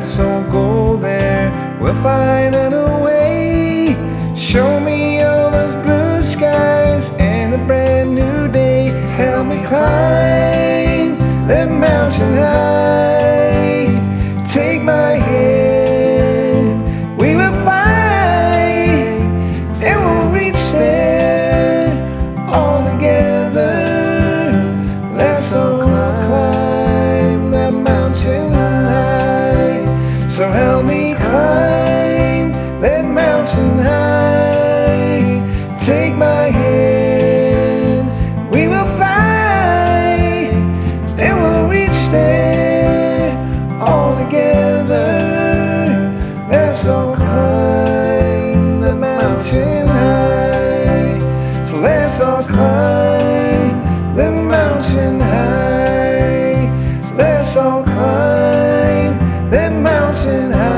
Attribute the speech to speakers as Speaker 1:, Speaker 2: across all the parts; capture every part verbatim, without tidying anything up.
Speaker 1: Let's all go there, we'll find a way. Show me all those blue skies and a brand new day. Help me climb that mountain high. Take my hand, we will fly, and we'll reach there all together. Let's all climb that mountain high. So help me climb that mountain high. Take my hand, we will fly, and we'll reach there all together. Let's all climb the mountain high. So let's all climb the mountain high. So let's all climb that mountain high.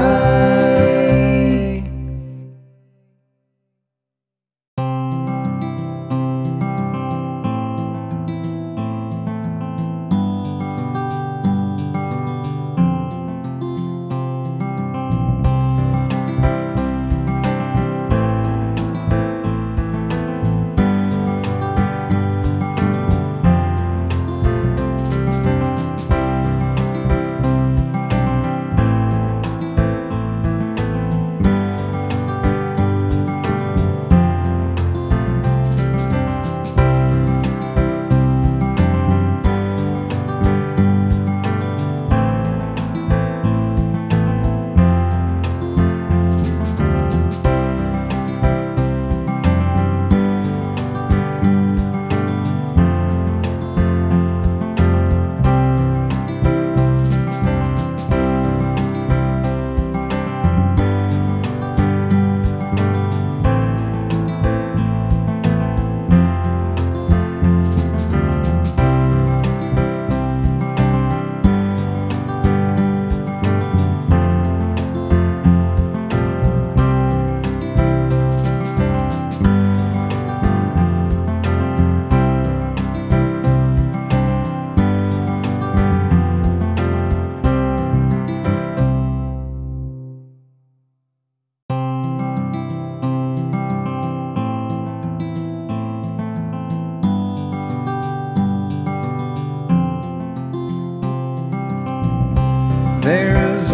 Speaker 1: There's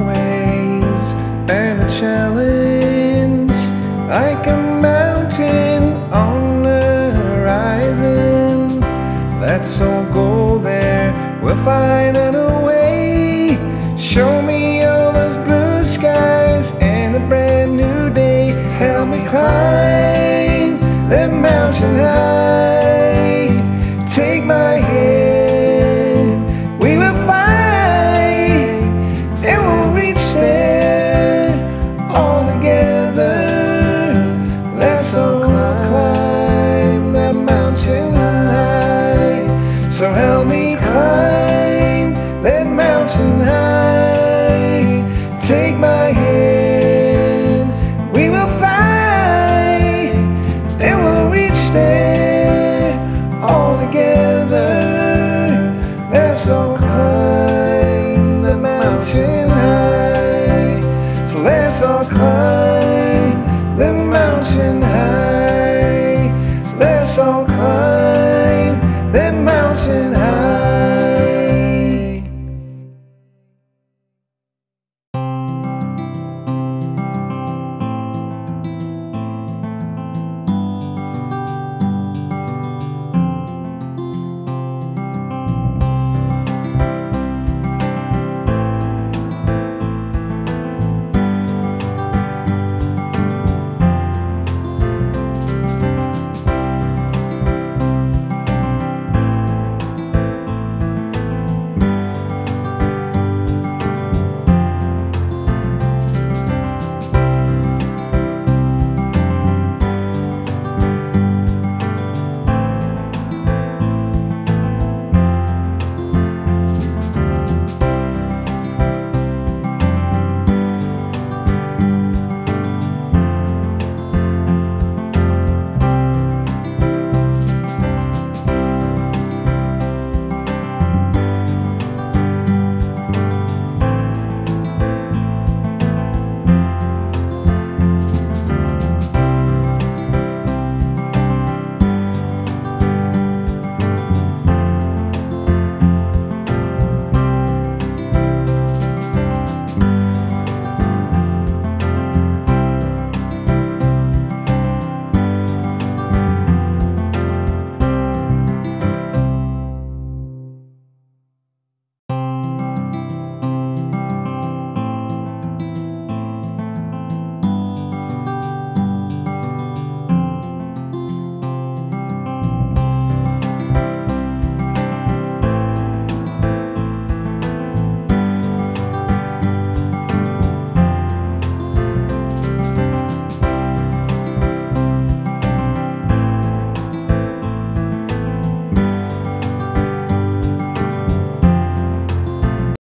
Speaker 1: always been a challenge, like a mountain on the horizon. Let's all go there, we'll find a way. Show me all those blue skies and a brand new day. Help me climb that mountain high. Take my hand, we will fly, and we'll reach there all together. Let's all climb that mountain high. So help me climb that mountain high. Take my hand, we will fly, and we'll reach there all together. Let's all climb the mountain high. So let's all climb the mountain high. So let's all climb